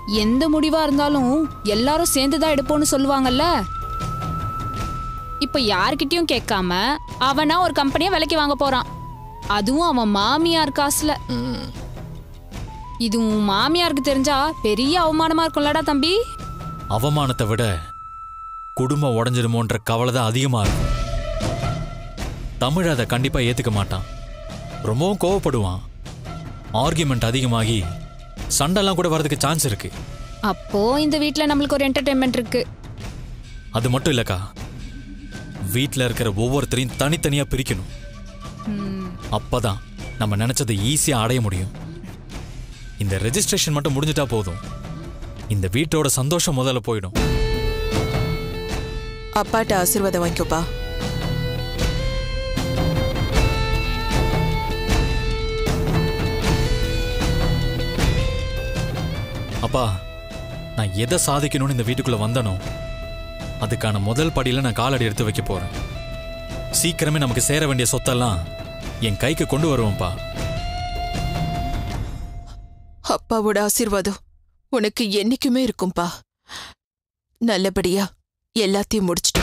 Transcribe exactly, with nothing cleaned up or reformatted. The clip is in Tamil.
எந்த முடிவா இருந்தாலும் எல்லாரும் சேர்ந்துதான் எடுப்போம்னு சொல்லுவாங்கல்ல. இப்ப யார்கிட்டயும் கேட்காம அவனா ஒரு கம்பெனியை விலைக்கு வாங்க போறான். அதுவும் அவன் மாமியார் காசுல. இது உன் மாமியாருக்கு தெரிஞ்சா பெரிய அவமானமா இருக்கும்லடா தம்பி. அவமானத்தை விட குடும்பம் உடஞ்சிருமோன்ற கவலை தான் அதிகமா இருக்கும். தமிழ் அதை கண்டிப்பா ஏத்துக்க மாட்டான். ரொம்பவும் கோவப்படுவான். ஆர்கியூமெண்ட் அதிகமாகி சண்டெல்லாம் கூட வரதுக்கு சான்ஸ் இருக்கு. அப்போ இந்த வீட்ல நம்மளுக்கு ஒரு என்டர்டெயின்மெண்ட் இருக்கு. அது மட்டும் இல்லக்கா, வீட்டில் இருக்கிற ஒவ்வொருத்தரையும் தனித்தனியா பிரிக்கணும். அப்பதான் நம்ம நினைச்சதை ஈஸியா அடைய முடியும். இந்த ரெஜிஸ்ட்ரேஷன் மட்டும் முடிஞ்சிட்டா போதும். இந்த வீட்டோட சந்தோஷம் முதல்ல போயிடும். அப்பாட்ட ஆசீர்வாதம் வாங்கிக்கோப்பா. அப்பா, நான் எதை சாதிக்கணும்னு இந்த வீட்டுக்குள்ள வந்தனோ அதுக்கான முதல் படியில நான் காலடி எடுத்து வைக்க போறேன். சீக்கிரமே நமக்கு சேர வேண்டிய சொத்தெல்லாம் என் கைக்கு கொண்டு வருவோம்ப்பா. அப்பாவோட ஆசீர்வாதம் உனக்கு என்னைக்குமே இருக்கும்பா. நல்லபடியா எல்லாத்தையும் முடிச்சிட்டு